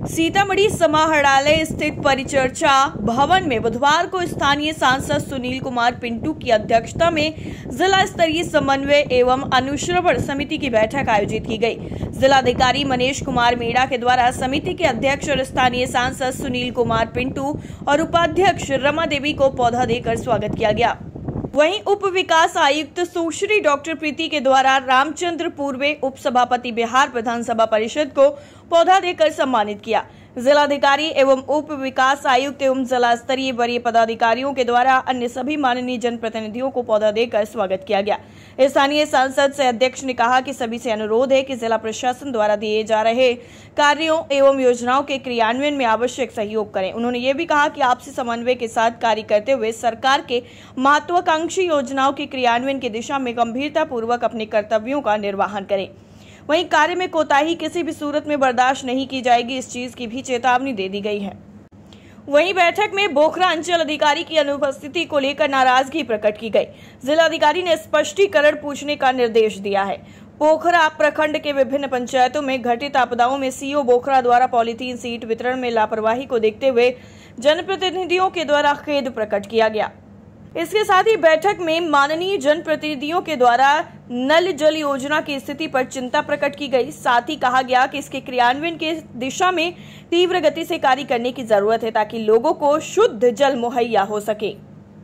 सीतामढ़ी समाहरणालय स्थित परिचर्चा भवन में बुधवार को स्थानीय सांसद सुनील कुमार पिंटू की अध्यक्षता में जिला स्तरीय समन्वय एवं अनुश्रवण समिति की बैठक आयोजित की गई। जिलाधिकारी मनीष कुमार मीणा के द्वारा समिति के अध्यक्ष और स्थानीय सांसद सुनील कुमार पिंटू और उपाध्यक्ष रमा देवी को पौधा देकर स्वागत किया गया। वहीं उप विकास आयुक्त सुश्री डॉक्टर प्रीति के द्वारा रामचंद्र पूर्वे उप सभापति बिहार विधानसभा परिषद को पौधा देकर सम्मानित किया। जिलाधिकारी एवं उप विकास आयुक्त एवं जिला स्तरीय वरीय पदाधिकारियों के द्वारा अन्य सभी माननीय जनप्रतिनिधियों को पौधा देकर स्वागत किया गया। स्थानीय सांसद से अध्यक्ष ने कहा कि सभी से अनुरोध है कि जिला प्रशासन द्वारा दिए जा रहे कार्यों एवं योजनाओं के क्रियान्वयन में आवश्यक सहयोग करें। उन्होंने ये भी कहा कि आपसी समन्वय के साथ कार्य करते हुए सरकार के महत्वाकांक्षी योजनाओं के क्रियान्वयन की दिशा में गंभीरता पूर्वक अपने कर्तव्यों का निर्वहन करें। वहीं कार्य में कोताही किसी भी सूरत में बर्दाश्त नहीं की जाएगी, इस चीज की भी चेतावनी दे दी गई है। वहीं बैठक में बोखरा अंचल अधिकारी की अनुपस्थिति को लेकर नाराजगी प्रकट की गई। जिलाधिकारी ने स्पष्टीकरण पूछने का निर्देश दिया है। बोखरा प्रखंड के विभिन्न पंचायतों में घटित आपदाओं में सीओ बोखरा द्वारा पॉलीथीन सीट वितरण में लापरवाही को देखते हुए जनप्रतिनिधियों के द्वारा खेद प्रकट किया गया। इसके साथ ही बैठक में माननीय जनप्रतिनिधियों के द्वारा नल जल योजना की स्थिति पर चिंता प्रकट की गई। साथ ही कहा गया कि इसके क्रियान्वयन के दिशा में तीव्र गति से कार्य करने की जरूरत है ताकि लोगों को शुद्ध जल मुहैया हो सके।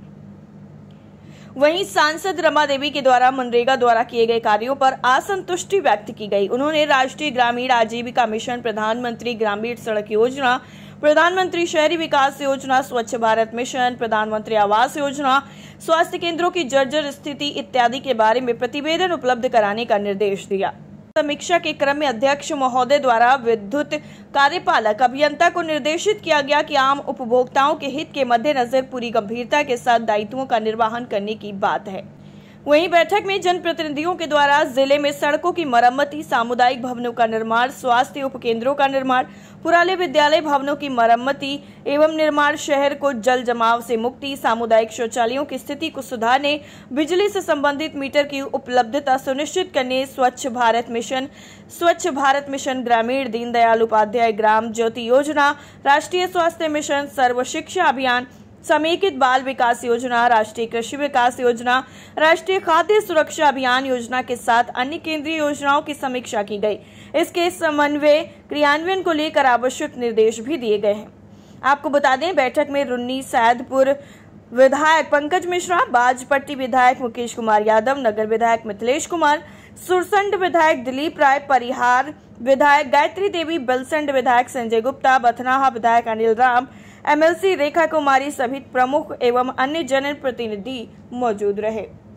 वहीं सांसद रमा देवी के द्वारा मनरेगा द्वारा किए गए कार्यों पर असंतुष्टि व्यक्त की गई। उन्होंने राष्ट्रीय ग्रामीण आजीविका मिशन, प्रधानमंत्री ग्रामीण सड़क योजना, प्रधानमंत्री शहरी विकास योजना, स्वच्छ भारत मिशन, प्रधानमंत्री आवास योजना, स्वास्थ्य केंद्रों की जर्जर स्थिति इत्यादि के बारे में प्रतिवेदन उपलब्ध कराने का निर्देश दिया। समीक्षा के क्रम में अध्यक्ष महोदय द्वारा विद्युत कार्यपालक अभियंता को निर्देशित किया गया कि आम उपभोक्ताओं के हित के मद्देनजर पूरी गंभीरता के साथ दायित्वों का निर्वहन करने की बात है। वहीं बैठक में जनप्रतिनिधियों के द्वारा जिले में सड़कों की मरम्मति, सामुदायिक भवनों का निर्माण, स्वास्थ्य उपकेंद्रों का निर्माण, पुराने विद्यालय भवनों की मरम्मति एवं निर्माण, शहर को जल जमाव से मुक्ति, सामुदायिक शौचालयों की स्थिति को सुधारने, बिजली से संबंधित मीटर की उपलब्धता सुनिश्चित करने, स्वच्छ भारत मिशन ग्रामीण, दीनदयाल उपाध्याय ग्राम ज्योति योजना, राष्ट्रीय स्वास्थ्य मिशन, सर्व शिक्षा अभियान, समेकित बाल विकास योजना, राष्ट्रीय कृषि विकास योजना, राष्ट्रीय खाद्य सुरक्षा अभियान योजना के साथ अन्य केंद्रीय योजनाओं की समीक्षा की गई। इसके समन्वय क्रियान्वयन को लेकर आवश्यक निर्देश भी दिए गए हैं। आपको बता दें, बैठक में रुन्नी सैदपुर विधायक पंकज मिश्रा, बाजपट्टी विधायक मुकेश कुमार यादव, नगर विधायक मिथिलेश कुमार, सुरसंड विधायक दिलीप राय, परिहार विधायक गायत्री देवी, बलसंड विधायक संजय गुप्ता, बथनाहा विधायक अनिल राम, एमएलसी रेखा कुमारी सहित प्रमुख एवं अन्य जनप्रतिनिधि मौजूद रहे।